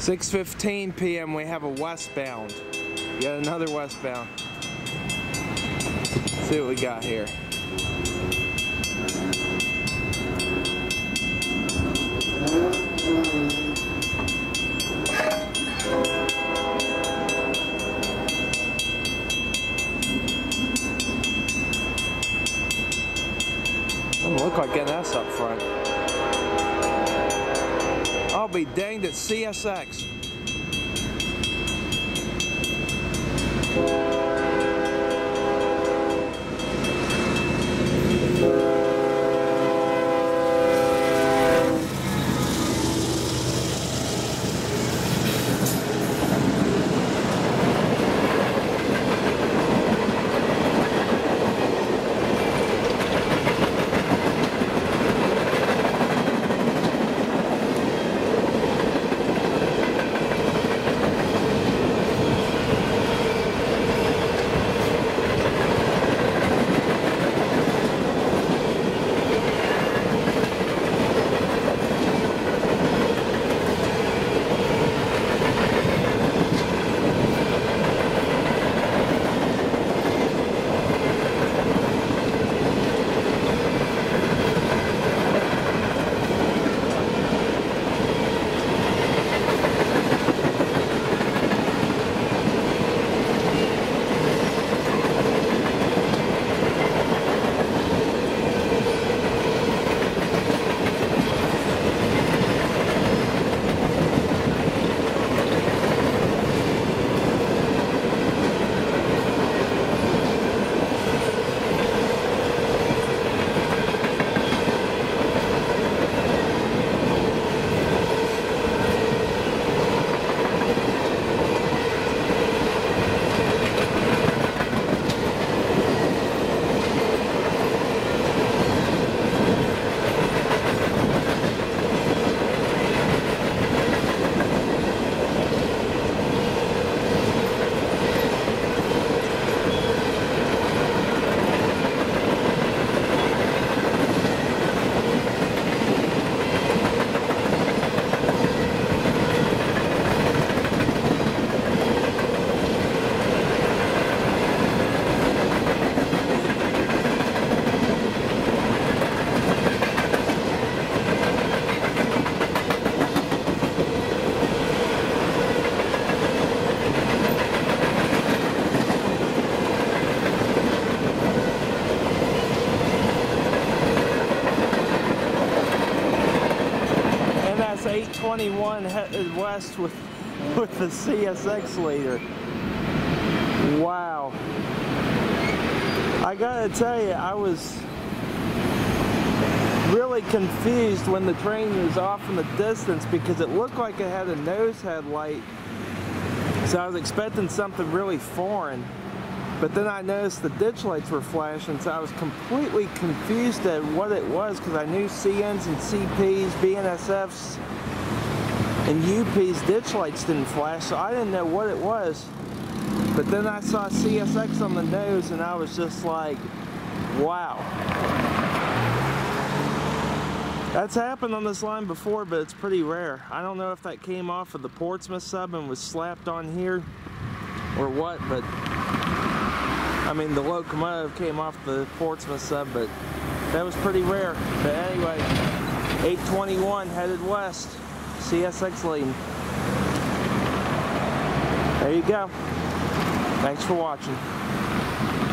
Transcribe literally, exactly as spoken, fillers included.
six fifteen p m we have a westbound. Got another westbound. Let's see what we got here. Doesn't look like getting us up front. I'll be danged at C S X. eight twenty-one headed west with with the C S X leader. Wow. I gotta tell you, I was really confused when the train was off in the distance because it looked like it had a nose headlight. So I was expecting something really foreign. But then I noticed the ditch lights were flashing, so I was completely confused at what it was because I knew C Ns and C Ps, B N S Fs, and U Ps ditch lights didn't flash, so I didn't know what it was. But then I saw C S X on the nose and I was just like, wow. That's happened on this line before, but it's pretty rare. I don't know if that came off of the Portsmouth sub and was slapped on here or what, but I mean, the locomotive came off the Portsmouth sub, but that was pretty rare. But anyway, eight twenty-one headed west, C S X leading. There you go. Thanks for watching.